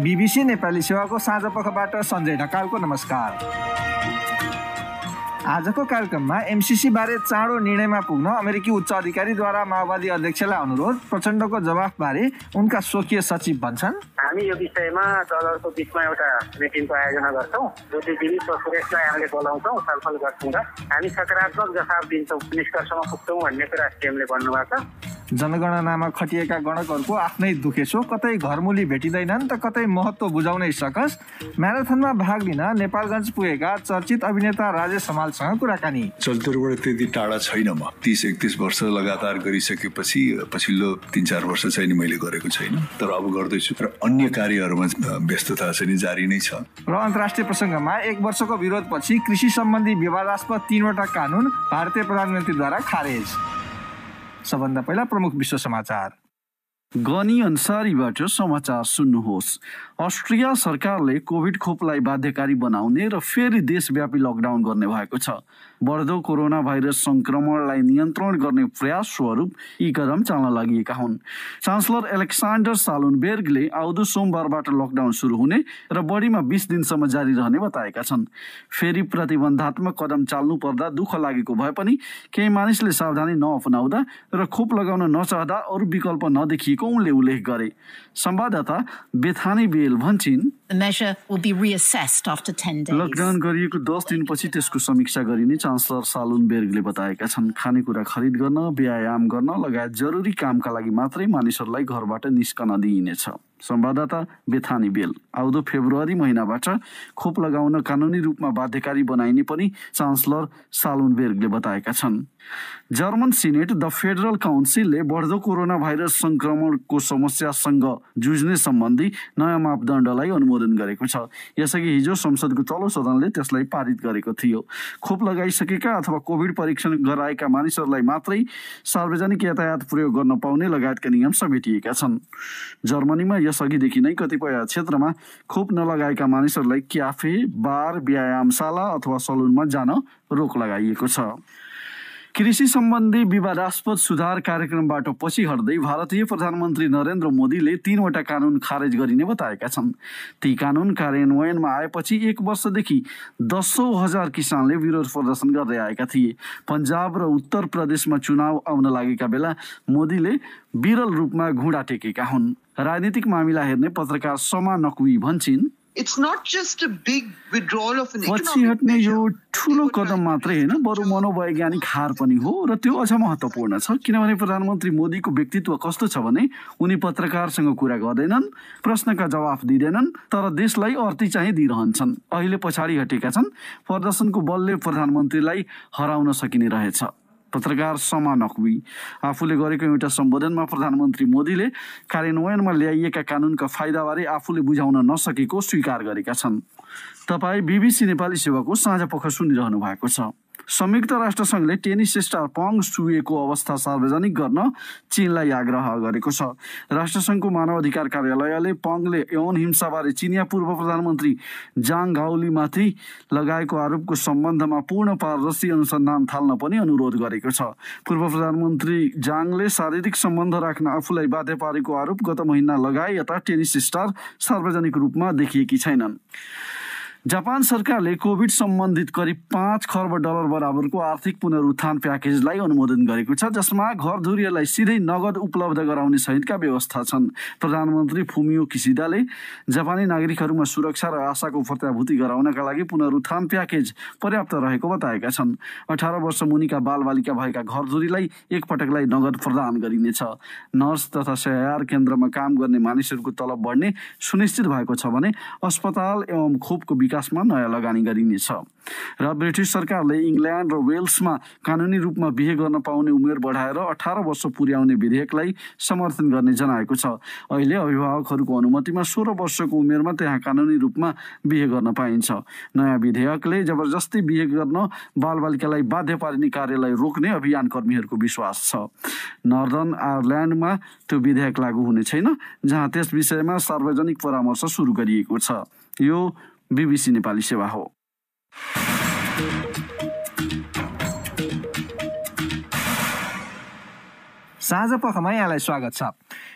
BBC Nepali सेवाको साँझ पखबाट सञ्जय ढकालको नमस्कार। आजको कार्यक्रममा एमसीसी बारे चाँडो निर्णयमा पुग्न अमेरिकी उच्च अधिकारीद्वारा माओवादी अध्यक्षलाई अनुरोध, प्रचण्डको जवाफबारे उनका स्वकीय सचिव भन्छन्। हामी यो विषयमा दलहरूको बिचमा एउटा मिटिङको आयोजना गर्छौँ, बुद्धिजीवी प्रोफेसरलाई हामीले बोलाउँछौँ, छलफल गर्छौँ र हामी सकारात्मक जवाफ दिन्छौँ, निष्कर्षमा पुग्छौँ भन्ने कुरा सिएमले भन्नुभएको छ। जनगणनामा खटिएका गणकहरूको आफ्नै दुखेसो, कतै घरमुली भेटिँदैनन् त कतै महत्त्व बुझाउनै सकस। म्याराथनमा भाग लिन नेपालगञ्ज पुगेका चर्चित अभिनेता राजेश हमालसँग कुराकानी। चलचित्रबाट त्यति टाढा छैन म। 30-31 वर्ष लगातार गरिसकेपछि पछिल्लो 3-4 वर्ष चाहिँ मैले गरेको छैन, तर अब गर्दैछु र अन्य कार्यहरूमा व्यस्तता चाहिँ जारी नै छ। र अन्तर्राष्ट्रिय प्रसङ्गमा 1 वर्षको विरोधपछि कृषि सम्बन्धी विवादास्पद 3वटा कानुन भारतीय प्रधानमन्त्रीद्वारा खारेज। सबभन्दा पहिला प्रमुख विश्व समाचार। गनी अन्सारीबाट समाचार सुन्नुहोस्। अस्ट्रिया सरकारले कोभिड खोपलाई बाध्यकारी बनाउने र फेरि देशव्यापी लकडाउन गर्ने भएको छ। बढ्दो कोरोना भाइरस संक्रमणलाई नियन्त्रण गर्ने प्रयास स्वरूप यी कदम चाल्न लागिएका हुन्। चान्सलर एलेक्सान्डर सालुनबेर्गले आउँदो सोमबारबाट लकडाउन सुरु हुने र बढीमा 20 दिनसम्म जारी रहने बताएका छन्। फेरि प्रतिबन्धात्मक कदम चाल्नु पर्दा दुःख लागेको भए पनि केही मानिसले सावधानी नअपनाउँदा र खोप लगाउन नचाहँदा अरू विकल्प नदेखिएको उनले उल्लेख गरे। संवाददाता बेथानी बेल भन्छिन्, लकडाउन गरिएको 10 दिनपछि त्यसको समीक्षा गरिने चान्सलर सालुनबेर्गले बताएका छन्। खानेकुरा खरिद गर्न, व्यायाम गर्न लगायत जरुरी कामका लागि मात्रै मानिसहरूलाई घरबाट निस्कन दिइनेछ। संवाददाता बेथानी बेल। आउँदो फेब्रुअरी महिनाबाट खोप लगाउन कानुनी रूपमा बाध्यकारी बनाइने पनि चान्सलर सालुनबेर्गले बताएका छन्। जर्मन सिनेट द फेडरल काउन्सिलले बढ्दो कोरोना भाइरस संक्रमणको समस्यासँग जुझ्ने सम्बन्धी नयाँ मापदण्डलाई अनुमोदन गरेको छ। यसअघि हिजो संसदको तल्लो सदनले त्यसलाई पारित गरेको थियो। खोप लगाइसकेका अथवा कोभिड परीक्षण गराएका मानिसहरूलाई मात्रै सार्वजनिक यातायात प्रयोग गर्न पाउने लगायतका नियम समेटिएका छन्। जर्मनीमा यसअघिदेखि नै कतिपय क्षेत्रमा खोप नलगाएका मानिसहरूलाई क्याफे, बार, व्यायामशाला अथवा सलुनमा जान रोक लगाइएको छ। कृषि सम्बन्धी विवादास्पद सुधार कार्यक्रमबाट पछि हट्दै भारतीय प्रधानमन्त्री नरेन्द्र मोदीले 3वटा कानुन खारेज गरिने बताएका छन्। ती कानुन कार्यान्वयनमा आएपछि 1 वर्षदेखि 10,000 किसानले विरोध प्रदर्शन गर्दै आएका थिए। पन्जाब र उत्तर प्रदेशमा चुनाव आउन लागेका बेला मोदीले विरल रूपमा घुँडा टेकेका हुन्। राजनीतिक मामिला हेर्ने पत्रकार समा नक्वी भन्छिन्, पछि हट्ने यो ठुलो कदम मात्रै होइन, बरु मनोवैज्ञानिक हार पनि हो र त्यो अझ महत्त्वपूर्ण छ, किनभने प्रधानमन्त्री मोदीको व्यक्तित्व कस्तो छ भने उनी पत्रकारसँग कुरा गर्दैनन्, प्रश्नका जवाफ दिँदैनन्, तर देशलाई अर्थी चाहिँ दिइरहन्छन्। अहिले पछाडि हटेका छन्। प्रदर्शनको बलले प्रधानमन्त्रीलाई हराउन सकिने रहेछ। पत्रकार समा नक्वी। आफूले गरेको एउटा सम्बोधनमा प्रधानमन्त्री मोदीले कार्यान्वयनमा ल्याइएका कानुनका फाइदाबारे आफूले बुझाउन नसकेको स्वीकार गरेका छन्। तपाईँ बीबीसी नेपाली सेवाको साँझ पख सुनिरहनु भएको छ। संयुक्त राष्ट्रसङ्घले टेनिस स्टार पङ सुएको अवस्था सार्वजनिक गर्न चीनलाई आग्रह गरेको छ। राष्ट्रसङ्घको मानव अधिकार कार्यालयले पङले यौन हिंसाबारे चिनिया पूर्व प्रधानमन्त्री जाङ गाओलीमाथि लगाएको आरोपको सम्बन्धमा पूर्ण पारदर्शी अनुसन्धान थाल्न पनि अनुरोध गरेको छ। पूर्व प्रधानमन्त्री जाङले शारीरिक सम्बन्ध राख्न आफूलाई बाध्य पारेको आरोप गत महिना लगाए यता टेनिस स्टार सार्वजनिक रूपमा देखिएकी छैनन्। जापान सरकारले कोभिड सम्बन्धित करिब $5 खर्ब बराबरको आर्थिक पुनरुत्थान प्याकेजलाई अनुमोदन गरेको छ, जसमा घरधुरीहरूलाई सिधै नगद उपलब्ध गराउने सहितका व्यवस्था छन्। प्रधानमन्त्री फुमियो किसिडाले जापानी नागरिकहरूमा सुरक्षा र आशाको प्रत्याभूति गराउनका लागि पुनरुत्थान प्याकेज पर्याप्त रहेको बताएका छन्। 18 वर्ष मुनिका बालबालिका भएका घरधुरीलाई एकपटकलाई नगद प्रदान गरिनेछ। नर्स तथा सहायता केन्द्रमा काम गर्ने मानिसहरूको तलब बढ्ने सुनिश्चित भएको छ भने अस्पताल एवं खोपको विकासमा नयाँ लगानी गरिनेछ। र ब्रिटिस सरकारले इङ्ल्यान्ड र वेल्समा कानुनी रूपमा बिहे गर्न पाउने उमेर बढाएर 18 वर्ष पुर्याउने विधेयकलाई समर्थन गर्ने जनाएको छ। अहिले अभिभावकहरूको अनुमतिमा 16 वर्षको उमेरमा त्यहाँ कानुनी रूपमा बिहे गर्न पाइन्छ। नयाँ विधेयकले जबरजस्ती बिहे गर्न बालबालिकालाई बाध्य पारिने कार्यलाई रोक्ने अभियान कर्मीहरूको विश्वास छ। नर्दर्न आयरल्यान्डमा त्यो विधेयक लागू हुने छैन, जहाँ त्यस विषयमा सार्वजनिक परामर्श सुरु गरिएको छ। यो बीबीसी नेपाली सेवा हो। साँझ पखमा यहाँलाई स्वागत छ।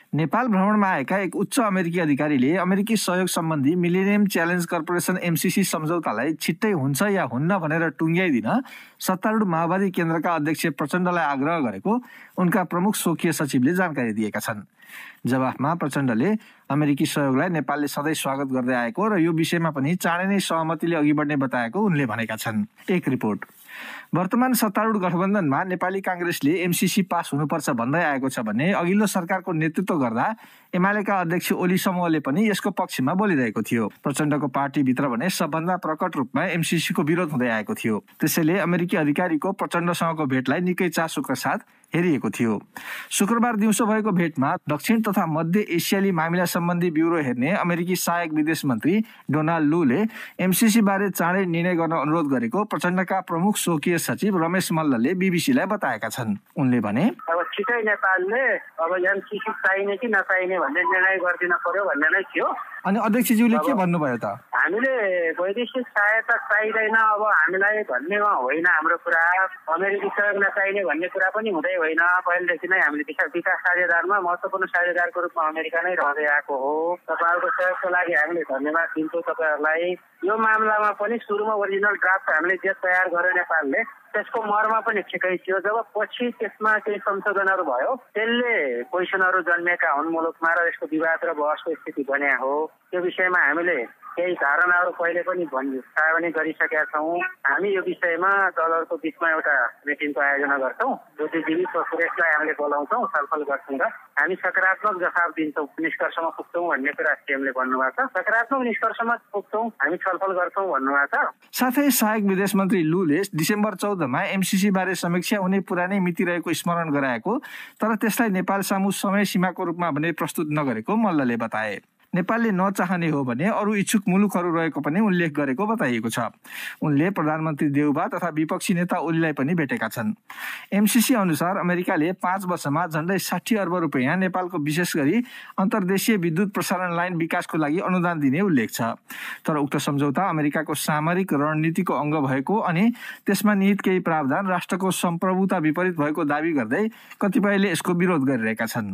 नेपाल भ्रमणमा आएका एक उच्च अमेरिकी अधिकारीले अमेरिकी सहयोग सम्बन्धी मिलेनियम च्यालेन्ज कर्पोरेसन MCC सम्झौतालाई छिट्टै हुन्छ या हुन्न भनेर टुङ्ग्याइदिन सत्तारूढ माओवादी केन्द्रका अध्यक्ष प्रचण्डलाई आग्रह गरेको उनका प्रमुख स्वकीय सचिवले जानकारी दिएका छन्। जवाफमा प्रचण्डले अमेरिकी सहयोगलाई नेपालले सधैँ स्वागत गर्दै आएको र यो विषयमा पनि चाँडै नै सहमतिले अघि बढ्ने बताएको उनले भनेका छन्। एक रिपोर्ट। वर्तमान सत्तारूढ गठबन्धनमा नेपाली काङ्ग्रेसले MCC पास हुनुपर्छ भन्दै आएको छ भने अघिल्लो सरकारको नेतृत्व गर्दा एमालेका अध्यक्ष ओली समूहले पनि यसको पक्षमा बोलिरहेको थियो। प्रचण्डको पार्टीभित्र भने सबभन्दा प्रकट रूपमा MCC को विरोध हुँदै आएको थियो। त्यसैले अमेरिकी अधिकारीको प्रचण्डसँगको भेटलाई निकै चासोका साथ हेरिएको थियो। शुक्रबार दिउँसो भएको भेटमा दक्षिण तथा मध्य एसियाली मामिला सम्बन्धी ब्युरो हेर्ने अमेरिकी सहायक विदेश मन्त्री डोनाल्ड लूले MCC बारे चाँडै निर्णय गर्न अनुरोध गरेको प्रचण्डका प्रमुख स्वकीय सचिव रमेश मल्लले बीबीसीलाई बताएका छन्। उनले भने अब छिटै नेपालले अब MCC चाहिने कि नचाहिने भन्ने निर्णय गरिदिन पर्यो भन्ने नै थियो। अनि अध्यक्षज्यूले के भन्नुभयो त? हामीले वैदेशिक सहायता चाहिँदैन अब हामीलाई भन्नेमा होइन हाम्रो कुरा, अमेरिकी सहयोग नचाहिने भन्ने कुरा पनि हुँदै होइन। पहिलेदेखि नै हामीले विकास साझेदारमा महत्त्वपूर्ण साझेदारको रूपमा अमेरिका नै रहँदै आएको हो। तपाईँहरूको सहयोगको लागि हामीले धन्यवाद दिन्छौँ तपाईँहरूलाई। यो मामलामा पनि सुरुमा ओरिजिनल ड्राफ्ट हामीले जे तयार गर्यो नेपालले त्यसको मर्म पनि ठिकै थियो। जब पछि त्यसमा केही संशोधनहरू भयो त्यसले क्वेसनहरू जन्मेका हुन् मुलुकमा र यसको विवाद र बहसको स्थिति बन्या हो। त्यो विषयमा हामीले केही धारणाहरू पहिले पनि सार्वजनिक पनि गरिसकेका छौँ। हामी यो विषयमा दलहरूको बिचमा एउटा मिटिङको आयोजना गर्छौँ। बुद्धिजीवी सुरेशलाई हामीले बोलाउँछौँ, छलफल गर्छौँ र हामी सकारात्मक जवाफ दिन्छौँ, निष्कर्षमा पुग्छौँ भन्ने कुरा सीएमले भन्नुभएको छ। सकारात्मक निष्कर्षमा पुग्छौँ, हामी छलफल गर्छौँ भन्नुभएको छ। साथै सहायक विदेश मन्त्री लूले डिसेम्बर 14मा MCC बारे समीक्षा हुने पुरानै मिति रहेको स्मरण गराएको तर त्यसलाई नेपाल सामु समय सीमाको रूपमा भने प्रस्तुत नगरेको मल्लले बताए। नेपालले नचाहने हो भने अरू इच्छुक मुलुकहरू रहेको पनि उल्लेख गरेको बताइएको छ। उनले प्रधानमन्त्री देउबा तथा विपक्षी नेता ओलीलाई पनि भेटेका छन्। MCC अनुसार अमेरिकाले 5 वर्षमा झन्डै 60 अर्ब रुपैयाँ नेपालको विशेष गरी अन्तर्देशीय विद्युत प्रसारण लाइन विकासको लागि अनुदान दिने उल्लेख छ। तर उक्त सम्झौता अमेरिकाको सामरिक रणनीतिको अङ्ग भएको अनि त्यसमा निहित केही प्रावधान राष्ट्रको सम्प्रभुता विपरीत भएको दावी गर्दै कतिपयले यसको विरोध गरिरहेका छन्।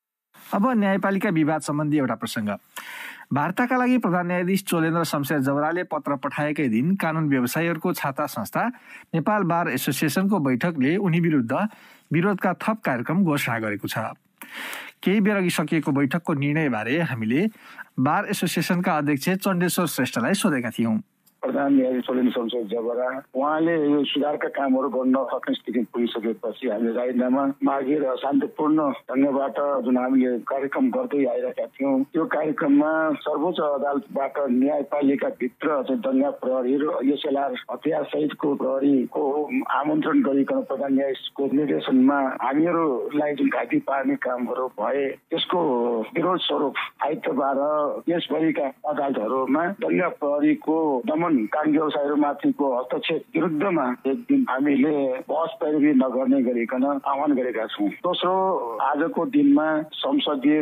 अब न्यायपालिका विवाद सम्बन्धी एउटा प्रसङ्ग। वार्ताका लागि प्रधान न्यायाधीश चोलेन्द्र शमशेर जवराले पत्र पठाएकै दिन कानुन व्यवसायीहरूको छाता संस्था नेपाल बार एसोसिएसनको बैठकले उनी विरुद्ध विरोधका थप कार्यक्रम घोषणा गरेको छ। केही बेर अघि सकिएको बैठकको निर्णयबारे हामीले बार एसोसिएसनका अध्यक्ष चण्डेश्वर श्रेष्ठलाई सोधेका थियौँ। प्रधान न्यायाधीश चोलेन्द्र शमशेर जवरा उहाँले यो सुधारका कामहरू गर्न सक्ने स्थिति पुगिसकेपछि हामीले राजीनामा मागेर शान्तिपूर्ण ढङ्गबाट जुन हामीले कार्यक्रम गर्दै आइरहेका थियौँ त्यो कार्यक्रममा सर्वोच्च अदालतबाट न्यायपालिकाभित्र चाहिँ दंगा प्रहरी र SLR हतियार सहितको प्रहरीको आमन्त्रण गरिकन प्रधान न्यायाधीशको निर्देशनमा हामीहरूलाई जुन घाँटी पार्ने कामहरू भए त्यसको विरोध स्वरूप आइतबार देशभरिका अदालतहरूमा दंगा प्रहरीको दमन कानुन व्यवसायीहरूमाथिको हस्तक्षेप विरुद्धमा एक दिन हामीले बहस पैरवी नगर्ने गरिकन आह्वान गरेका छौँ। दोस्रो, आजको दिनमा संसदीय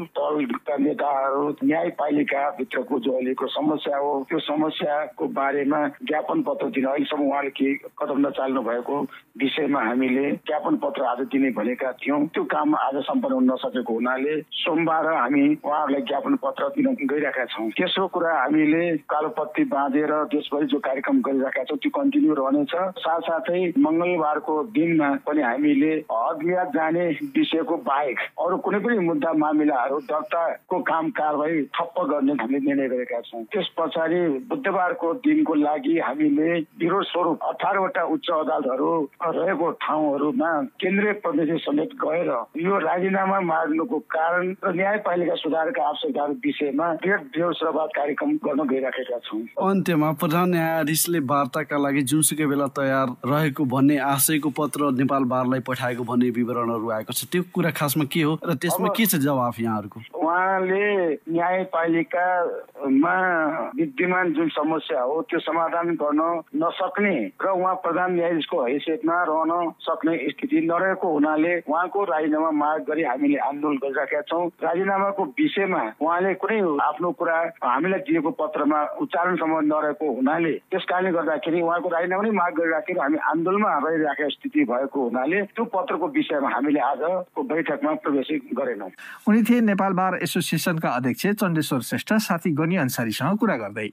दलका नेताहरू न्यायपालिका भित्रको जो अहिलेको समस्या हो त्यो समस्याको बारेमा ज्ञापन पत्र दिन अहिलेसम्म उहाँले के कदम नचाल्नु भएको विषयमा हामीले ज्ञापन पत्र आज दिने भनेका थियौँ। त्यो काम आज सम्पन्न हुन नसकेको हुनाले सोमबार हामी उहाँहरूलाई ज्ञापन पत्र दिन गइरहेका छौँ। तेस्रो कुरा, हामीले कालोपत्ती बाँधेर देशभरि जो कार्यक्रम गरिरहेका छौँ त्यो कन्टिन्यू रहनेछ। साथसाथै मङ्गलबारको दिनमा पनि हामीले हदमियाद जाने विषयको बाहेक अरू कुनै पनि मुद्दा मामिलाहरू दर्ताको काम कारबाही ठप्प गर्ने हामीले निर्णय गरेका छौँ। त्यस पछाडि बुधबारको दिनको लागि हामीले विरोध स्वरूप 18 वटा उच्च अदालतहरू रहेको ठाउँहरूमा केन्द्रीय प्रतिनिधि समेत गएर यो राजीनामा माग्नुको कारण र न्यायपालिका सुधारका आवश्यकताहरू विषयमा वृहत विरोध कार्यक्रम गर्न गइराखेका छौँ। अन्त्यमा प्रधान न्यायाधीशले वार्ताका लागि जुनसुकै बेला तयार रहेको भन्ने आशयको पत्र नेपाल बारलाई पठाएको भन्ने विवरणहरू आएको छ। त्यो कुरा खासमा के हो र त्यसमा के छ जवाफ यहाँहरूको? उहाँले न्यायपालिकामा विद्यमान जुन समस्या हो त्यो समाधान गर्न नसक्ने र उहाँ प्रधान न्यायाधीशको हैसियतमा रहन सक्ने स्थिति नरहेको हुनाले उहाँको राजीनामा माग गरी हामीले आन्दोलन गरिराखेका छौँ। राजीनामाको विषयमा उहाँले कुनै आफ्नो कुरा हामीलाई दिएको पत्रमा उच्चारणसम्म नरहेको हुनाले त्यस कारणले गर्दाखेरि उहाँको राजीनामा नै माग गरिराखेर हामी आन्दोलनमा रहिराखेको स्थिति भएको हुनाले त्यो पत्रको विषयमा हामीले आजको बैठकमा प्रवेश गरेनौँ। उनी थिए नेपाल बार एसोसिएसनका अध्यक्ष चण्डेश्वर श्रेष्ठ साथी गनी अन्सारीसँग कुरा गर्दै।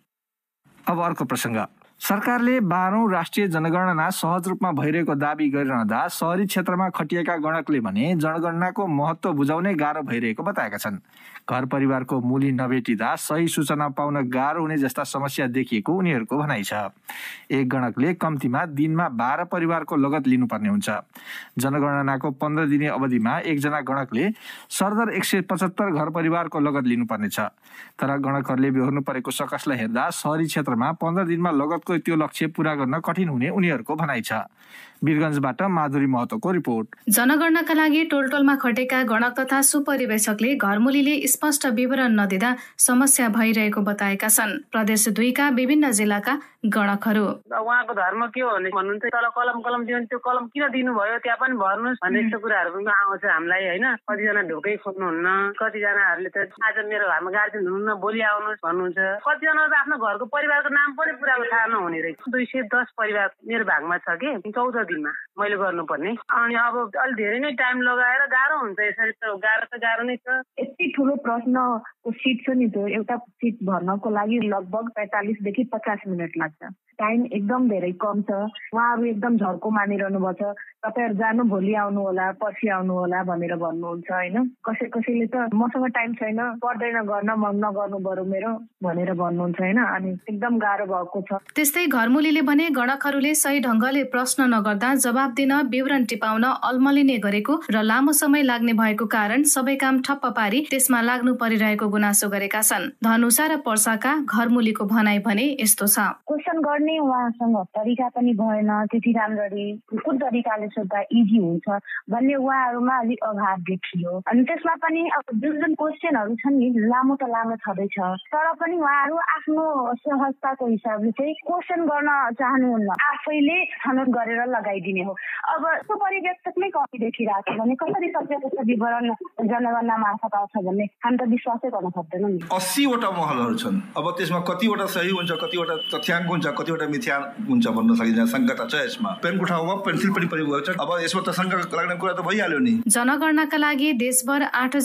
अब अर्को प्रसङ्ग। सरकारले 12औं राष्ट्रिय जनगणना सहज रूपमा भइरहेको दावी गरिरहँदा शहरी क्षेत्रमा खटिएका गणकले भने जनगणनाको महत्त्व बुझाउनै गाह्रो भइरहेको बताएका छन्। घर परिवारको मूली नभेटिँदा सही सूचना पाउन गाह्रो हुने जस्ता समस्या देखिएको उनीहरूको भनाइ छ। एक गणकले कम्तीमा दिनमा 12 परिवारको लगत लिनुपर्ने हुन्छ। जनगणनाको 15 दिने अवधिमा एकजना गणकले सरदर 175 घर परिवारको लगत लिनुपर्नेछ। तर गणकहरूले बेहोर्नु परेको सकसलाई हेर्दा शहरी क्षेत्रमा 15 दिनमा लगतको त्यो लक्ष्य पूरा गर्न कठिन हुने उनीहरूको भनाइ छ। वीरगञ्जबाट माधुरी महतोको रिपोर्ट। जनगणनाका लागि टोलटोलमा खटेका गणक तथा सुपरिवेशकले घरमूलीले स्पष्ट विवरण नदिँदा समस्या भइरहेको बताएका छन् प्रदेश 2 का विभिन्न जिल्लाका गणकहरू। उहाँको धर्म के हो भने भन्नुहुन्छ तल कलम दियो त्यो कलम किन दिनुभयो त्यहाँ पनि भर्नुहोस् भन्ने यस्तो कुराहरू पनि आउँछ हामीलाई होइन। कतिजना ढोकै खोज्नुहुन्न, कतिजनाहरूले त आज मेरो घरमा गार्जेन हुनुहुन्न भोलि आउनुहोस् भन्नुहुन्छ। कतिजना त आफ्नो घरको परिवारको नाम पनि पुराको थाहा नहुने रहेछ। 210 परिवार मेरो भागमा छ कि 14 दिनमा मैले गर्नुपर्ने। अनि अब अलि धेरै नै टाइम लगाएर गाह्रो हुन्छ। यसरी त गाह्रो नै छ। यति ठुलो प्रश्नको सिट छ नि त्यो एउटा सिट भर्नको लागि लगभग 45 देखि 50 मिनट लाग्छ। टाइम एकदम धेरै कम छ। उहाँहरू एकदम झर्को मानिरहनु भएको छ। तपाईहरु जानु भोलि आउनु होला पर्सि आउनु होला भनेर भन्नुहुन्छ हैन। कसैले त मसँग टाइम छैन पर्दैन गर्न मन नगर्नु बरु मेरो भनेर भन्नुहुन्छ हैन। अनि एकदम गाह्रो भएको छ। त्यस्तै घरमूलीले भने गणकहरूले सही ढंगले प्रश्न नगर्दा जवाब दिन विवरण टिपाउन अल्मलिने गरेको र लामो समय लाग्ने भएको कारण सबै काम ठप्प पारी त्यसमा लाग्नु परिरहेको गुनासो गरेका छन्। धनुषा र पर्साका घरमूलीको भनाइ भने यस्तो छ। क्वेशन गर्ने उहाँसँग तरिका पनि भएन त्यति राम्ररी। कुन तरिकाले सोध्दा इजी हुन्छ भन्ने उहाँहरूमा अलिक अभाव देखियो। अनि त्यसमा पनि अब जुन क्वेशनहरू छन् नि लामो त लामो छँदैछ तर पनि उहाँहरू आफ्नो सहजताको हिसाबले चाहिँ क्वेशन गर्न चाहनुहुन्न। आफैले छनौट गरेर लगाइदिने हो। अब त्यो परिवेक्षकले कति देखिरहेको भने कसरी सत्य विवरण जनगणना मार्फत आउँछ भन्ने हामी त विश्वासै गर्न सक्दैनौँ नि। 80 वटा महलहरू छन्। अब त्यसमा कतिवटा सही हुन्छ कतिवटा तथ्याङ्क हुन्छ कतिवटा मिथ्या हुन्छ भन्न सकिन्छ। शङ्का छ यसमा। पेनको ठाउँमा पेन्सिल पनि प्रयोग गर्छ। अब यसमा त शङ्का लाग्ने कुरा त भइहाल्यो नि। जनगणनाका लागि देशभर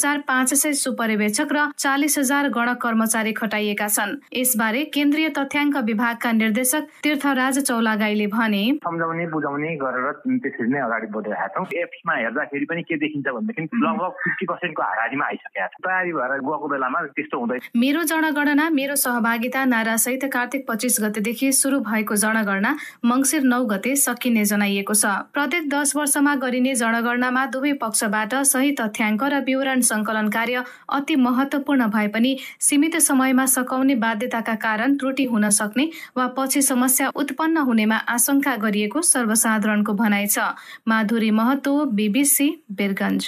8500 सुपरिवेक्षक र 40,000 गणक कर्मचारी खटाइएका छन्। यसबारे केन्द्रीय तथ्याङ्क विभागका निर्देशक तीर्थराज चौलागाईले भने सम्झाउने बुझाउने गरेर त्यसरी नै अगाडि बढिरहेका छौँ। एप्समा हेर्दाखेरि पनि के देखिन्छ भनेदेखि लगभग 50% को हाराहारीमा आइसकेका छ। तयारी भएर गएको बेलामा त्यस्तो हुँदैन। मेरो जनगणना मेरो सहभागिता नारासहित कार्तिक 25 गतेदेखि सुरु भएको जनगणना मङ्सिर 9 गते सकिने जनाइएको छ। प्रत्येक 10 वर्षमा गरिने जनगणनामा दुवै पक्षबाट सही तथ्याङ्क र विवरण सङ्कलन कार्य अति महत्त्वपूर्ण भए पनि सीमित समयमा सकाउने बाध्यताका कारण त्रुटि हुन सक्ने वा पछि समस्या उत्पन्न हुनेमा आशंका गरिएको सर्वसाधारणको भनाइ छ। माधुरी महतो, BBC, वीरगञ्ज।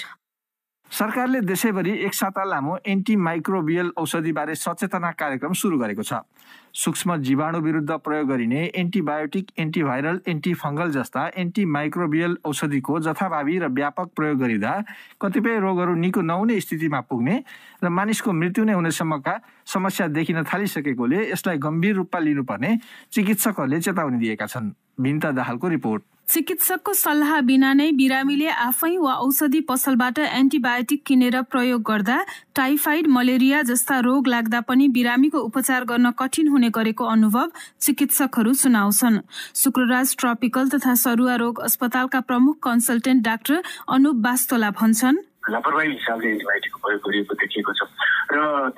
सरकारले देशैभरि एक साता लामो एन्टी माइक्रोबियल औषधिबारे सचेतना कार्यक्रम सुरु गरेको छ। सूक्ष्म जीवाणु विरुद्ध प्रयोग गरिने एन्टिबायोटिक, एन्टिभाइरल, एन्टिफङ्गल जस्ता एन्टी माइक्रोबियल औषधिको जथाभावी र व्यापक प्रयोग गरिँदा कतिपय रोगहरू निको नहुने स्थितिमा पुग्ने र मानिसको मृत्यु नै हुनेसम्मका समस्या देखिन थालिसकेकोले यसलाई गम्भीर रूपमा लिनुपर्ने चिकित्सकहरूले चेतावनी दिएका छन्। बिन्ता दाहालको रिपोर्ट। चिकित्सकको सल्लाह बिना नै बिरामीले आफै वा औषधि पसलबाट एन्टिबायोटिक किनेर प्रयोग गर्दा टाइफाइड, मलेरिया जस्ता रोग लाग्दा पनि बिरामीको उपचार गर्न कठिन हुने गरेको अनुभव चिकित्सकहरू सुनाउँछन्। शुक्रराज ट्रपिकल तथा सरुवा रोग अस्पतालका प्रमुख कन्सल्टेन्ट डाक्टर अनुप बास्तोला भन्छन्, लापरवाही हिसाबले एन्टिबायोटिकको प्रयोग गरिएको देखिएको छ र ती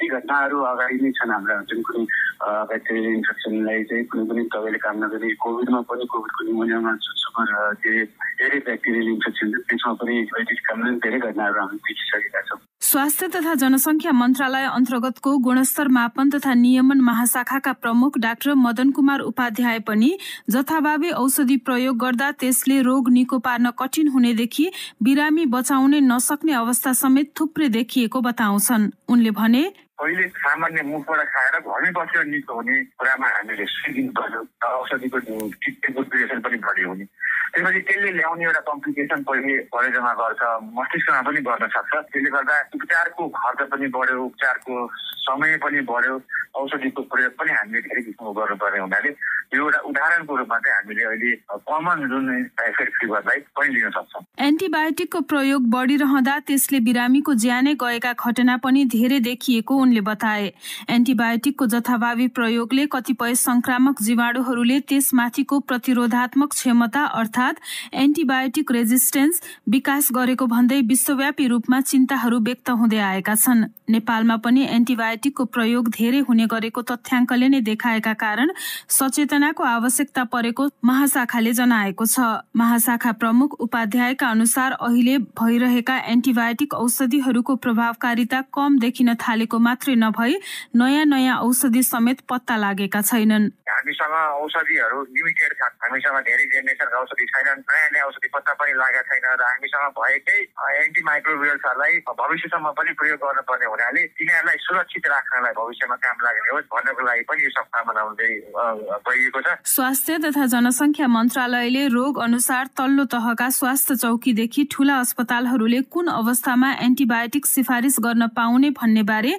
ती घटनाहरू अगाडि नै छन्। हाम्रा जुन कुनै ब्याक्टेरियल इन्फेक्सनलाई चाहिँ कुनै पनि दबाईले काम नगर्ने, कोभिडमा पनि कोभिडको निमोनियामा सुगर धेरै ब्याक्टेरियल इन्फेक्सन त्यसमा पनि काम गर्ने धेरै घटनाहरू हामी देखिसकेका छौँ। स्वास्थ्य तथा जनसङ्ख्या मन्त्रालय अन्तर्गतको गुणस्तर मापन तथा नियमन महाशाखाका प्रमुख डाक्टर मदन कुमार उपाध्याय पनि जथाभावी औषधि प्रयोग गर्दा त्यसले रोग निको पार्न कठिन हुनेदेखि बिरामी बचाउनै नसक्ने अवस्था समेत थुप्रै देखिएको बताउँछन्। उनले भने पहिले सामान्य मुखबाट खाएर घरमै बसेर निको हुने कुरामा हामीले सुनिदिनु पर्यो। औषधिको ट्रिटमेन्टको ड्युरेसन पनि बढी हुने, त्यसपछि त्यसले ल्याउने एउटा कम्प्लिकेसन पहिले परेजमा गर्छ, मस्तिष्कमा पनि गर्न सक्छ। त्यसले गर्दा उपचारको खर्च पनि बढ्यो, उपचारको समय पनि बढ्यो, औषधिको प्रयोग पनि हामीले धेरै किसिमको गर्नुपर्ने हुनाले यो एउटा उदाहरणको रूपमा चाहिँ हामीले अहिले कमन जुन टाइफाइड फिभरलाई पनि लिन सक्छौँ। एन्टिबायोटिकको प्रयोग बढिरहँदा त्यसले बिरामीको ज्यानै गएका घटना पनि धेरै देखिएको उनले बताए। एन्टिबायोटिकको जथाभावी प्रयोगले कतिपय संक्रामक जीवाणुहरूले त्यसमाथिको प्रतिरोधात्मक क्षमता अर्थात् एन्टिबायोटिक रेजिस्टेन्स विकास गरेको भन्दै विश्वव्यापी रूपमा चिन्ताहरू व्यक्त हुँदै आएका छन्। नेपालमा पनि एन्टिबायोटिकको प्रयोग धेरै हुने गरेको तथ्याङ्कले नै देखाएका कारण सचेतनाको आवश्यकता परेको महाशाखाले जनाएको छ। महाशाखा प्रमुख उपाध्यायका अनुसार अहिले भइरहेका एन्टिबायोटिक औषधिहरूको प्रभावकारिता कम देखिन थालेको मात्रै नभई नयाँ औषधि समेत पत्ता लागेका छैनन्। हामीसँग औषधिहरू लिमिटेड छन्, हामीसँग धेरै जेनेरेसनका औषधि छैनन्, नयाँ औषधि पत्ता पनि लागेका छैन र हामीसँग भएकै एन्टिमाइक्रोबियल्सहरूलाई भविष्यसम्म पनि प्रयोग गर्नुपर्ने हुनाले तिनीहरूलाई सुरक्षित राख्नलाई भविष्यमा काम लाग्ने होस् भन्नको लागि पनि यो सप्ताहमा हुँदै गइएको छ। स्वास्थ्य तथा जनसङ्ख्या मन्त्रालयले रोग अनुसार तल्लो तहका स्वास्थ्य चौकीदेखि ठूला अस्पतालहरूले कुन अवस्थामा एन्टिबायोटिक सिफारिस गर्न पाउने भन्ने बारे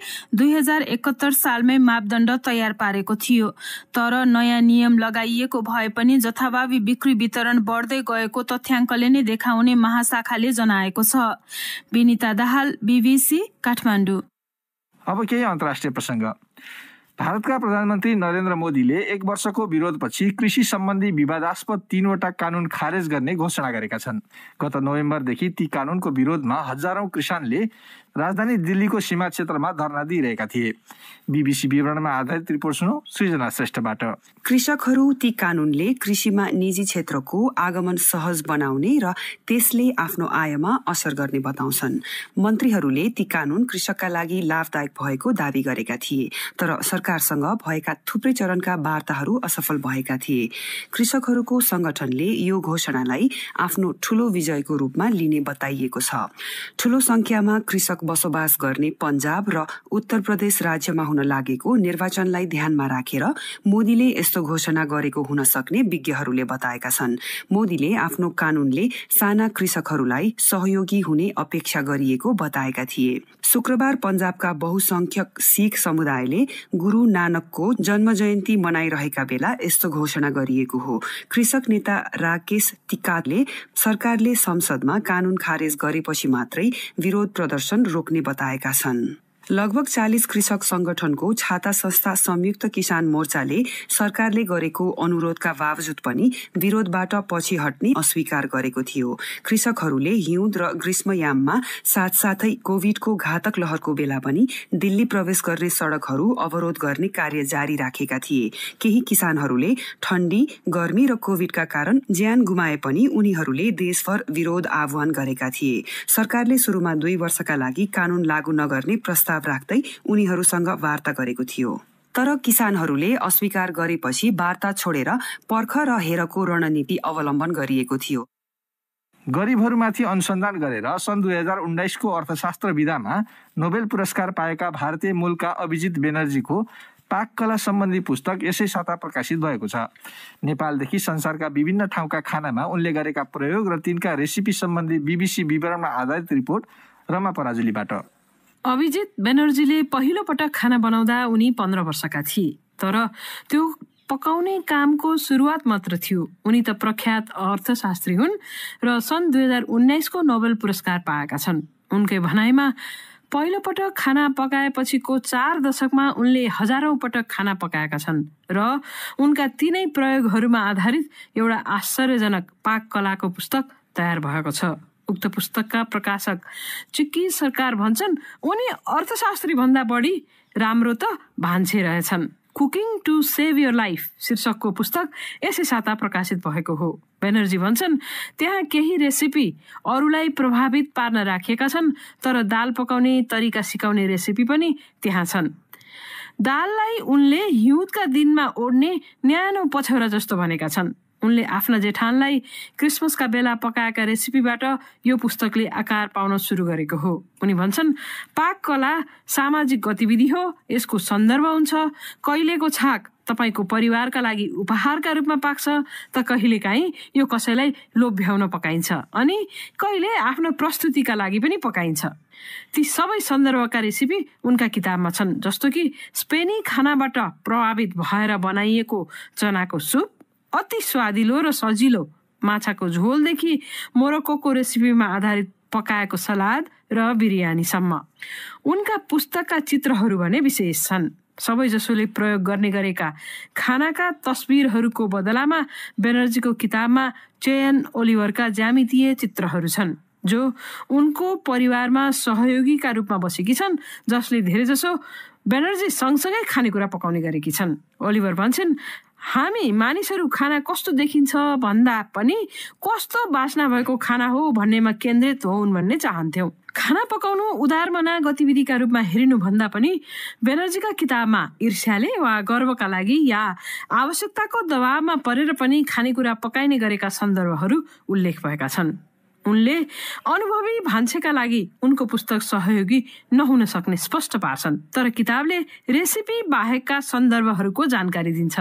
2071 सालमै मापदण्ड तयार पारेको थियो। तर नयाँ नियम लगाइएको भए पनि जथाभावी बिक्री वितरण बढ्दै गएको तथ्याङ्कले नै देखाउने महाशाखाले जनाएको छ। विनिता दाहाल, BBC, काठमाडौँ। अब केही अन्तर्राष्ट्रिय प्रसङ्ग। भारतका प्रधानमन्त्री नरेन्द्र मोदीले 1 वर्षको विरोधपछि कृषि सम्बन्धी विवादास्पद 3वटा कानून खारेज गर्ने घोषणा गरेका छन्। गत नोभेम्बरदेखि ती कानूनको विरोधमा हजारौं किसानले राजधानी दिल्लीको सीमा क्षेत्रमा धरना दिइरहेका थिए। BBC विवरणमा आधारित रिपोर्ट सुनौ सृजना श्रेष्ठबाट। कृषकहरू ती कानूनले कृषिमा निजी क्षेत्रको आगमन सहज बनाउने र त्यसले आफ्नो आयमा असर गर्ने बताउँछन्। मन्त्रीहरूले ती कानून कृषकका लागि लाभदायक भएको दावी गरेका थिए, तर सरकारसँग भएका थुप्रै चरणका वार्ताहरू असफल भएका थिए। कृषकहरूको संगठनले यो घोषणालाई आफ्नो ठूलो विजयको रूपमा लिने बताइएको छ। ठूलो संख्यामा कृषक बसोबास गर्ने पन्जाब र उत्तर प्रदेश राज्यमा हुन लागेको निर्वाचनलाई ध्यानमा राखेर मोदीले यस्तो घोषणा गरेको हुन सक्ने विज्ञहरूले बताएका छन्। मोदीले आफ्नो कानूनले साना कृषकहरूलाई सहयोगी हुने अपेक्षा गरिएको बताएका थिए। शुक्रबार पन्जाबका बहुसंख्यक सिख समुदायले गुरु नानकको जन्म जयन्ती मनाइरहेका बेला यस्तो घोषणा गरिएको हो। कृषक नेता राकेश टिकाले सरकारले संसदमा कानून खारेज गरेपछि मात्रै विरोध प्रदर्शन रोक्ने बताएका छन्। लगभग 40 कृषक संगठनको छाता संस्था संयुक्त किसान मोर्चाले सरकारले गरेको अनुरोधका बावजुद पनि विरोधबाट पछि हट्ने अस्वीकार गरेको थियो। कृषकहरूले हिउँद र ग्रीष्मयाममा साथसाथै कोभिडको घातक लहरको बेला पनि दिल्ली प्रवेश गर्ने सडकहरू अवरोध गर्ने कार्य जारी राखेका थिए। केही किसानहरूले ठण्डी, गर्मी र कोभिडका कारण ज्यान गुमाए पनि उनीहरूले देशभर विरोध आह्वान गरेका थिए। सरकारले सुरुमा 2 वर्षका लागि कानून लागू नगर्ने प्रस्ताव राख्दै उनीहरूसँग वार्ता गरेको थियो। तर किसानहरूले अस्वीकार गरेपछि वार्ता छोडेर पर्ख र हेरको रणनीति अवलम्बन गरिएको थियो। गरिबहरूमाथि अनुसन्धान गरेर सन् 2019 को अर्थशास्त्र विधामा नोबेल पुरस्कार पाएका भारतीय मूलका अभिजित बेनर्जीको पाककला सम्बन्धी पुस्तक यसै साता प्रकाशित भएको छ। नेपालदेखि संसारका विभिन्न ठाउँका खानामा उनले गरेका प्रयोग र तिनका रेसिपी सम्बन्धी BBC विवरणमा आधारित रिपोर्ट रमा पराजुलीबाट। अभिजित बेनर्जीले पहिलो पटक खाना बनाउँदा उनी 15 वर्षका थिए, तर त्यो पकाउने कामको सुरुवात मात्र थियो। उनी त प्रख्यात अर्थशास्त्री हुन् र सन् 2019 को नोबेल पुरस्कार पाएका छन्। उनकै भनाइमा पहिलो पटक खाना पकाएपछिको 4 दशकमा उनले हजारौं पटक खाना पकाएका छन् र उनका तीनै प्रयोगहरूमा आधारित एउटा आश्चर्यजनक पाक कलाको पुस्तक तयार भएको छ। उक्त पुस्तकका प्रकाशक चिक्की सरकार भन्छन् उनी अर्थशास्त्री भन्दा बढी राम्रो त भान्छे रहेछन्। Cooking to save your life शीर्षकको पुस्तक यसै साता प्रकाशित भएको हो। बेनर्जी भन्छन् त्यहाँ केही रेसिपी अरूलाई प्रभावित पार्न राखिएका छन्, तर दाल पकाउने तरिका सिकाउने रेसिपी पनि त्यहाँ छन्। दाललाई उनले हिउँदका दिनमा ओड्ने न्यानो पछौरा जस्तो भनेका छन्। उनले आफ्ना जेठानलाई क्रिसमसका बेला पकाएका रेसिपीबाट यो पुस्तकले आकार पाउन सुरु गरेको हो। उनी भन्छन् पाक कला सामाजिक गतिविधि हो, यसको सन्दर्भ हुन्छ। कहिलेको छाक तपाईको परिवारका लागि उपहारका रूपमा पाक्छ त कहिलेकाहीँ यो कसैलाई लोभ्याउन पकाइन्छ अनि कहिले आफ्नो प्रस्तुतिका लागि पनि पकाइन्छ। ती सबै सन्दर्भका रेसिपी उनका किताबमा छन्, जस्तो कि स्पेनी खानाबाट प्रभावित भएर बनाइएको चनाको सुप, अति स्वादिलो र सजिलो माछाको झोलदेखि मोरक्कोको रेसिपीमा आधारित पकाएको सलाद र बिरयानीसम्म। उनका पुस्तकका चित्रहरू भने विशेष छन्। सबैजसोले प्रयोग गर्ने गरेका खानाका तस्बिरहरूको बदलामा बेनर्जीको किताबमा चेयन ओलिभरका ज्यामितीय चित्रहरू छन्, जो उनको परिवारमा सहयोगीका रूपमा बसेकी छन्, जसले धेरैजसो बेनर्जी सँगसँगै खानेकुरा पकाउने गरेकी छन्। ओलिभर भन्छन् हामी मानिसहरू खाना कस्तो देखिन्छ भन्दा पनि कस्तो बास्ना भएको खाना हो भन्नेमा केन्द्रित हुन् भन्ने चाहन्थ्यौँ। खाना पकाउनु उदारमना गतिविधिका रूपमा हेरिनु भन्दा पनि बेनर्जीका किताबमा ईर्ष्याले वा गर्वका लागि या आवश्यकताको दबावमा परेर पनि खानेकुरा पकाइने गरेका सन्दर्भहरू उल्लेख भएका छन्। उनले अनुभवी भान्सेका लागि उनको पुस्तक सहयोगी नहुन सक्ने स्पष्ट पार्छन्, तर किताबले रेसिपी बाहेकका सन्दर्भहरूको जानकारी दिन्छ।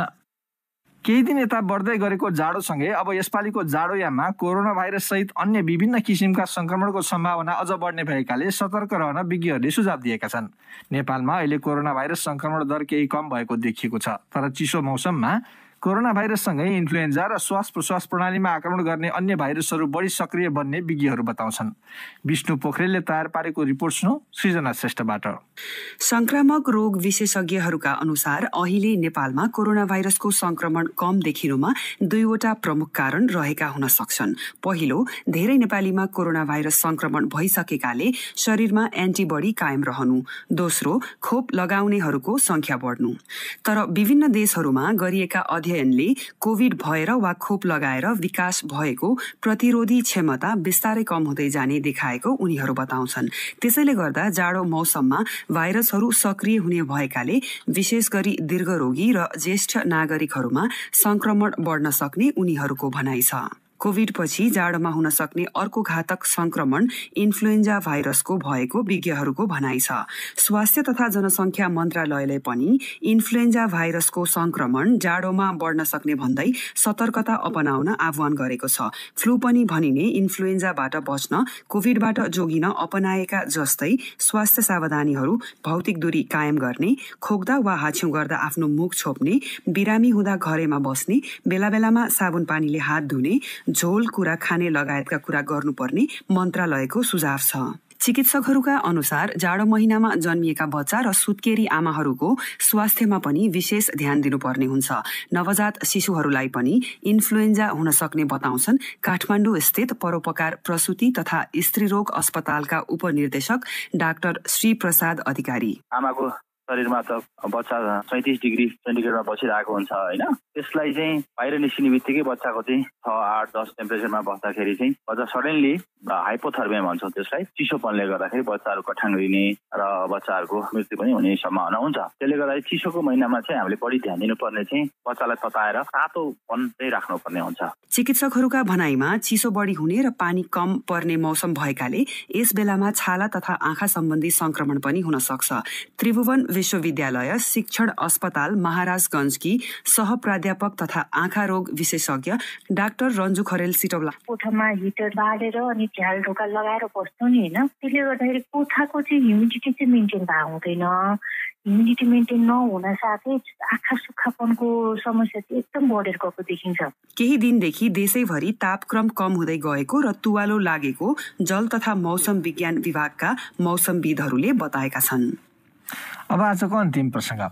केही दिन यता बढ्दै गरेको जाडोसँगै अब यसपालिको जाडोयाममा कोरोना भाइरस सहित अन्य विभिन्न किसिमका संक्रमणको सम्भावना अझ बढ्ने भएकाले सतर्क रहन विज्ञहरूले सुझाव दिएका छन्। नेपालमा अहिले कोरोना भाइरस संक्रमण दर केही कम भएको देखिएको छ, तर चिसो मौसममा कोरोना भाइरससँगै इन्फ्लुएन्जा र श्वास प्रश्वास प्रणालीमा आक्रमण गर्ने अन्य भाइरसहरू बढी सक्रिय बन्ने विज्ञहरू बताउँछन्। विष्णु पोखरेलले तयार पारेको रिपोर्ट सुनौ सृजना श्रेष्ठबाट। संक्रामक रोग विशेषज्ञहरूका अनुसार अहिले नेपालमा कोरोना भाइरसको संक्रमण कम देखिनुमा दुईवटा प्रमुख कारण रहेका हुन सक्छन्। पहिलो, धेरै नेपालीमा कोरोना भाइरस संक्रमण भइसकेकाले शरीरमा एन्टिबडी कायम रहनु। दोस्रो, खोप लगाउनेहरूको संख्या बढ्नु। तर विभिन्न देशहरूमा गरिएका अध्ययनले कोभिड भएर वा खोप लगाएर विकास भएको प्रतिरोधी क्षमता बिस्तारै कम हुँदै जाने देखाएको उनीहरू बताउँछन्। त्यसैले गर्दा जाडो मौसममा भाइरसहरू सक्रिय हुने भएकाले विशेष गरी दीर्घरोगी र ज्येष्ठ नागरिकहरूमा संक्रमण बढ्न सक्ने उनीहरूको भनाइ छ। कोभिड पछि जाडोमा हुन सक्ने अर्को घातक संक्रमण इन्फ्लुएन्जा भाइरसको भएको विज्ञहरूको भनाइ छ। स्वास्थ्य तथा जनसङ्ख्या मन्त्रालयले पनि इन्फ्लुएन्जा भाइरसको संक्रमण जाडोमा बढ्न सक्ने भन्दै सतर्कता अपनाउन आह्वान गरेको छ। फ्लू पनि भनिने इन्फ्लुएन्जाबाट बच्न कोभिडबाट जोगिन अपनाएका जस्तै स्वास्थ्य सावधानीहरू भौतिक दूरी कायम गर्ने, खोक्दा वा हाछ्यौं गर्दा आफ्नो मुख छोप्ने, बिरामी हुँदा घरैमा बस्ने, बेला बेलामा साबुन पानीले हात धुने, झोल कुरा खाने लगायतका कुरा गर्नुपर्ने मन्त्रालयको सुझाव छ। चिकित्सकहरूका अनुसार जाडो महिनामा जन्मिएका बच्चा र सुत्केरी आमाहरूको स्वास्थ्यमा पनि विशेष ध्यान दिनुपर्ने हुन्छ। नवजात शिशुहरूलाई पनि इन्फ्लुएन्जा हुन सक्ने बताउँछन् काठमाडौँ स्थित परोपकार प्रसूति तथा स्त्रीरोग अस्पतालका उपनिर्देशक डाक्टर श्री प्रसाद अधिकारी। आमाको शरीरमा त बच्चा 37 डिग्री सेन्टिग्रेडमा बसिरहेको हुन्छ होइन, त्यसलाई चाहिँ बाहिर निस्किने बित्तिकै बच्चाको चाहिँ 6, 8, 10 टेम्परेचरमा बस्दाखेरि चाहिँ बच्चा सडनली हाइपोथर्मिया भन्छौँ त्यसलाई, चिसोपनले गर्दाखेरि बच्चाहरू कठाङ्ग्रिने र बच्चाहरूको मृत्यु पनि हुने सम्भावना हुन्छ। त्यसले गर्दा चिसोको महिनामा चाहिँ हामीले बढी ध्यान दिनुपर्ने चाहिँ बच्चालाई तताएर तातोपन चाहिँ राख्नुपर्ने हुन्छ। चिकित्सकहरूका भनाइमा चिसो बढी हुने र पानी कम पर्ने मौसम भएकाले यस बेलामा छाला तथा आँखा सम्बन्धी संक्रमण पनि हुन सक्छ। त्रिभुवन विश्वविद्यालय शिक्षण अस्पताल महाराजगंजकी सह प्राध्यापक तथा आँखा रोग विशेषज्ञ डाक्टर रन्जु खरेल सिटौला। कोठामा हिटर बालेर अनि झ्याल ढोका लगाएर बस्नु नि होइन, त्यसले गर्दाखेरि कोठाको चाहिँ ह्युमिडिटी चाहिँ मेन्टेन भएको हुँदैन। ह्युमिडिटी मेन्टेन नहुन साथै आँखा सुक्खापनको समस्या चाहिँ एकदम बढेर गएको देखिन्छ। केही दिनदेखि देशैभरि तापक्रम कम हुँदै गएको र तुवालो लागेको जल तथा मौसम विज्ञान विभागका मौसमविदहरूले बताएका छन्। अब आजको अन्तिम प्रसङ्ग।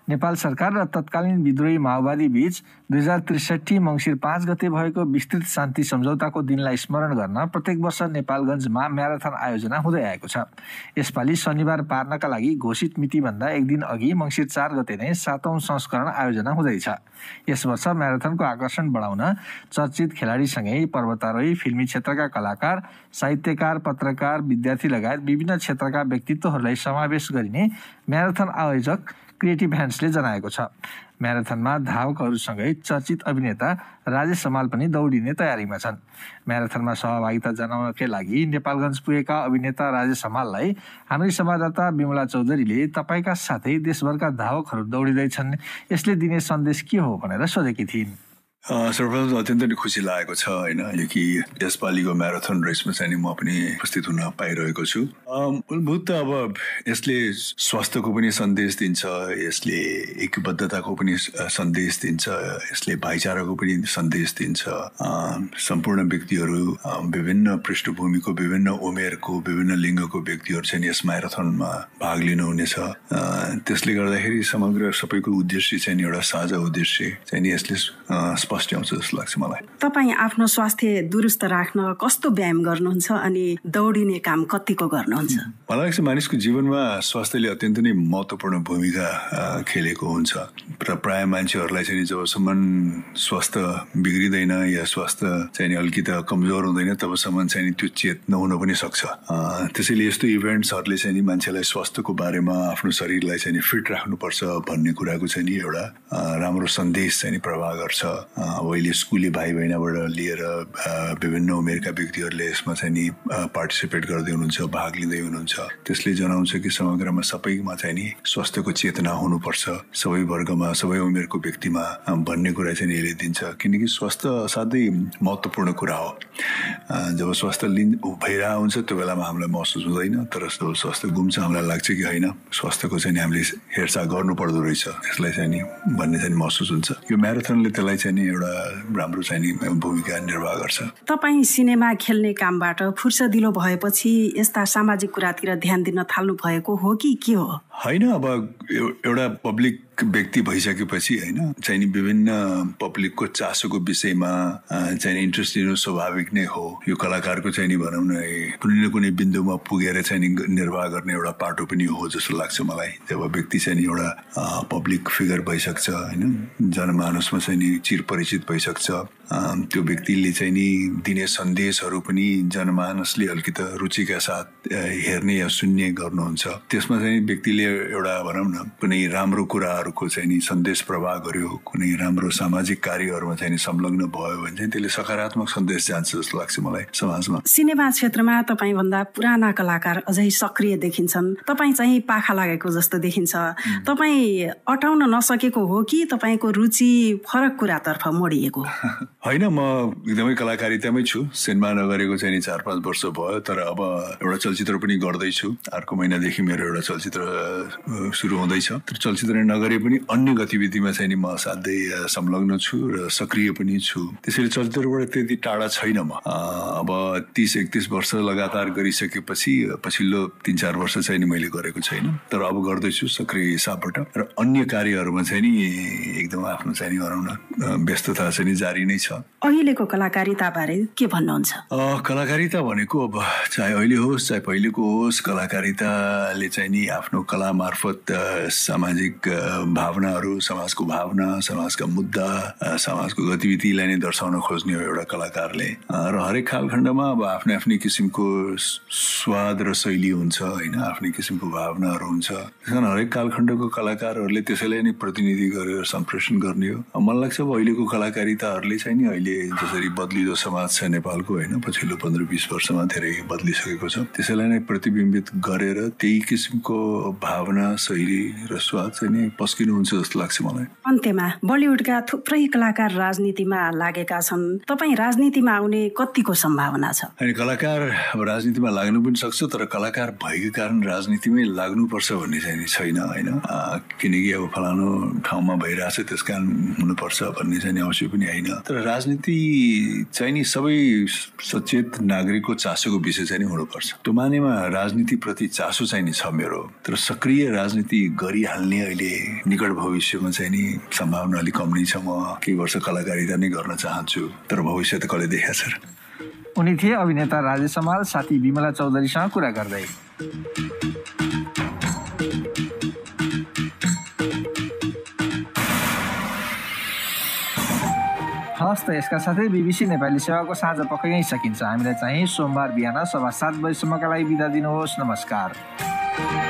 नेपाल सरकार र तत्कालीन विद्रोही माओवादी बीच 2063 मङ्सिर 5 गते भएको विस्तृत शान्ति सम्झौताको दिनलाई स्मरण गर्न प्रत्येक वर्ष नेपालगञ्जमा म्याराथन आयोजना हुँदै आएको छ। यसपालि शनिबार पार्नका लागि घोषित मितिभन्दा एक दिन अघि मङ्सिर 4 गते नै 7औं संस्करण आयोजना हुँदैछ। यस वर्ष म्याराथनको आकर्षण बढाउन चर्चित खेलाडीसँगै पर्वतारोही, फिल्मी क्षेत्रका कलाकार, साहित्यकार, पत्रकार, विद्यार्थी लगायत विभिन्न क्षेत्रका व्यक्तित्वहरूलाई समावेश गरिने म्याराथन आयोजक क्रिएटिभ ह्यान्ड्सले जनाएको छ। म्याराथनमा धावकहरूसँगै चर्चित अभिनेता राजेश हमाल पनि दौडिने तयारीमा छन्। म्याराथनमा सहभागिता जनाउनकै लागि नेपालगञ्ज पुगेका अभिनेता राजेश हमाललाई हाम्रै संवाददाता बिमला चौधरीले तपाईँका साथै देशभरका धावकहरू दौडिँदैछन्, यसले दिने सन्देश के हो भनेर सोधेकी थिइन्। सर्वप्रथम अत्यन्तै नै खुसी लागेको छ होइन कि यसपालिको म्याराथन रेसमा चाहिँ म पनि उपस्थित हुन पाइरहेको छु। मूलभूत अब यसले स्वास्थ्यको पनि सन्देश दिन्छ, यसले एकबद्धताको पनि सन्देश दिन्छ, यसले भाइचाराको पनि सन्देश दिन्छ। सम्पूर्ण व्यक्तिहरू, विभिन्न पृष्ठभूमिको, विभिन्न उमेरको, विभिन्न लिङ्गको व्यक्तिहरू चाहिँ यस म्याराथनमा भाग लिनुहुनेछ। त्यसले गर्दाखेरि समग्र सबैको उद्देश्य चाहिँ एउटा साझा उद्देश्य चाहिँ यसले स्पष्ट आउँछ जस्तो लाग्छ मलाई। तपाईँ आफ्नो स्वास्थ्य दुरुस्त राख्न कस्तो व्यायाम गर्नुहुन्छ अनि दौडिने काम कतिको गर्नुहुन्छ? मलाई लाग्छ मानिसको जीवनमा स्वास्थ्यले अत्यन्त नै महत्त्वपूर्ण भूमिका खेलेको हुन्छ र प्राय मान्छेहरूलाई चाहिँ जबसम्म स्वास्थ्य बिग्रिँदैन या स्वास्थ्य चाहिँ अलिकति कमजोर हुँदैन तबसम्म चाहिँ त्यो चेत नहुन पनि सक्छ। त्यसैले यस्तो इभेन्ट्सहरूले चाहिँ मान्छेलाई स्वास्थ्यको बारेमा, आफ्नो शरीरलाई चाहिँ फिट राख्नुपर्छ भन्ने कुराको चाहिँ एउटा राम्रो सन्देश चाहिँ प्रवाह गर्छ। अहिले स्कुले भाइ बहिनीबाट लिएर विभिन्न उमेरका व्यक्तिहरूले यसमा चाहिँ पार्टिसिपेट गर्दै हुनुहुन्छ, भाग लिँदै हुनुहुन्छ। त्यसले जनाउँछ कि समग्रमा सबैमा चाहिँ नि स्वास्थ्यको चेतना हुनुपर्छ, सबै वर्गमा, सबै उमेरको व्यक्तिमा भन्ने कुरा चाहिँ यसले दिन्छ। किनकि स्वास्थ्य असाध्यै महत्त्वपूर्ण कुरा हो। जब स्वास्थ्य भइरहेको हुन्छ त्यो बेलामा हामीलाई महसुस हुँदैन, तर जब स्वास्थ्य गुम्छ हामीलाई लाग्छ कि होइन स्वास्थ्यको चाहिँ हामीले हेरचाह गर्नुपर्दो रहेछ यसलाई चाहिँ नि भन्ने चाहिँ महसुस हुन्छ। यो म्याराथनले त्यसलाई चाहिँ एउटा राम्रो चाहिँ भूमिका निर्वाह गर्छ। तपाईँ सिनेमा खेल्ने कामबाट फुर्सदिलो भएपछि यस्ता सामाजिक कुरातिर ध्यान दिन थाल्नु भएको हो कि के हो? होइन, अब एउटा पब्लिक व्यक्ति भइसकेपछि होइन चाहिँ नि विभिन्न पब्लिकको चासोको विषयमा चाहिँ इन्ट्रेस्ट लिनु स्वाभाविक नै हो। यो कलाकारको चाहिँ नि भनौँ न कुनै न कुनै बिन्दुमा पुगेर चाहिँ नि निर्वाह गर्ने एउटा पाटो पनि हो जस्तो लाग्छ मलाई। जब व्यक्ति चाहिँ नि एउटा पब्लिक फिगर भइसक्छ होइन, जनमानसमा चाहिँ नि चिरपरिचित भइसक्छ, त्यो व्यक्तिले चाहिँ नि दिने सन्देशहरू पनि जनमानसले अलिकति रुचिका साथ हेर्ने या सुन्ने गर्नुहुन्छ। त्यसमा चाहिँ व्यक्तिले एउटा भनौँ न कुनै राम्रो कुराहरूको चाहिँ नि सन्देश प्रवाह गर्यो, कुनै राम्रो सामाजिक कार्यहरूमा चाहिँ नि संलग्न भयो भने चाहिँ त्यसले सकारात्मक सन्देश जान्छ जस्तो लाग्छ मलाई समाजमा। सिनेमा क्षेत्रमा तपाईँभन्दा पुराना कलाकार अझै सक्रिय देखिन्छन्, तपाईँ चाहिँ पाखा लागेको जस्तो देखिन्छ। तपाईँ अटाउन नसकेको हो कि तपाईँको रुचि फरक कुरातर्फ मोडिएको? होइन, म एकदमै कलाकारितामै छु। सिनेमा नगरेको चाहिँ 4-5 वर्ष भयो, तर अब एउटा चलचित्र पनि गर्दैछु। अर्को महिनादेखि मेरो एउटा चलचित्र सुरु हुँदैछ। तर चलचित्र नगरे पनि अन्य गतिविधिमा चाहिँ म असाध्यै संलग्न छु र सक्रिय पनि छु। त्यसैले चलचित्रबाट त्यति टाढा छैन म। अब 30-31 वर्ष लगातार गरिसकेपछि पछिल्लो 3-4 वर्ष चाहिँ नि मैले गरेको छैन, तर अब गर्दैछु सक्रिय हिसाबबाट। र अन्य कार्यहरूमा चाहिँ नि एकदम आफ्नो चाहिँ नि भनौँ न व्यस्तता चाहिँ जारी नै छ। अहिलेको कलाकारिता बारे के भन्नुहुन्छ? कलाकारिता भनेको अब चाहे अहिले होस् चाहे पहिलेको होस्, कलाकारिताले चाहिँ नि आफ्नो कला मार्फत सामाजिक भावनाहरू, समाजको भावना, समाजका मुद्दा, समाजको गतिविधिलाई नै दर्शाउन खोज्ने हो एउटा कलाकारले। र हरेक कालखण्डमा अब आफ्नै आफ्नै किसिमको स्वाद र शैली हुन्छ होइन, आफ्नै किसिमको भावनाहरू हुन्छ। त्यसकारण हरेक कालखण्डको कलाकारहरूले त्यसैलाई नै प्रतिनिधि गरेर सम्प्रेषण गर्ने हो। मलाई लाग्छ अब अहिलेको कलाकारिताहरूले चाहिँ नि अहिले जसरी बदलिदो समाज छ नेपालको होइन, पछिल्लो 15-20 वर्षमा धेरै बदलिसकेको छ, त्यसैलाई नै प्रतिबिम्बित गरेर त्यही किसिमको भावना, शैली र स्वाद चाहिँ नि पस्किनुहुन्छ जस्तो लाग्छ मलाई। अन्त्यमा बलिउडका थुप्रै कलाकार राजनीतिमा लागेका छन्, तपाईँ राजनीतिमा आउने कतिको सम्भावना छ? अनि कलाकार अब राजनीतिमा लाग्नु पनि सक्छ, तर कलाकार भएको कारण राजनीतिमै लाग्नुपर्छ भन्ने चाहिँ नि छैन होइन। किनकि अब फलानु ठाउँमा भइरहेछ त्यस कारण हुनुपर्छ भन्ने चाहिँ अवश्य पनि होइन। तर राजनीति चाहिँ नि सबै सचेत नागरिकको चासोको विषय चाहिँ नि हुनुपर्छ। त्यो मानेमा राजनीतिप्रति चासो चाहिँ नि छ मेरो, तर सक्रिय राजनीति गरिहाल्ने अहिले निकट भविष्यमा चाहिँ नि सम्भावना अलिक कम नै छ। म केही वर्ष कलाकारिता नै गर्न चाहन्छु, तर भविष्य त कसले देखाएको छ र। उनी थिए अभिनेता राजेश हमाल साथी विमला चौधरीसँग कुरा गर्दै। हस् त यसका साथै BBC नेपाली सेवाको साँझ पक्कै यहीँ सकिन्छ। हामीलाई चाहिँ सोमबार बिहान 7:15 बजेसम्मका लागि बिदा दिनुहोस्। नमस्कार।